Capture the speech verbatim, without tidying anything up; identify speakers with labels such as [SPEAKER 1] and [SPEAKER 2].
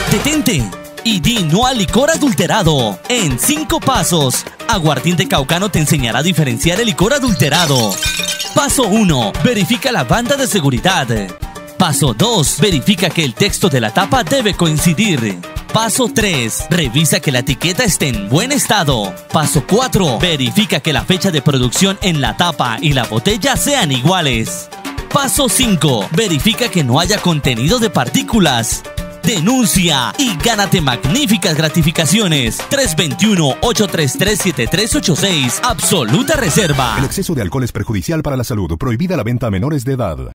[SPEAKER 1] Detente y di no al licor adulterado. En cinco pasos, Aguardiente Caucano te enseñará a diferenciar el licor adulterado. Paso uno. Verifica la banda de seguridad. Paso dos. Verifica que el texto de la tapa debe coincidir. Paso tres. Revisa que la etiqueta esté en buen estado. Paso cuatro. Verifica que la fecha de producción en la tapa y la botella sean iguales. Paso cinco. Verifica que no haya contenido de partículas. Denuncia y gánate magníficas gratificaciones. tres dos uno, ocho tres tres, siete tres ocho seis. Absoluta Reserva.
[SPEAKER 2] El exceso de alcohol es perjudicial para la salud. Prohibida la venta a menores de edad.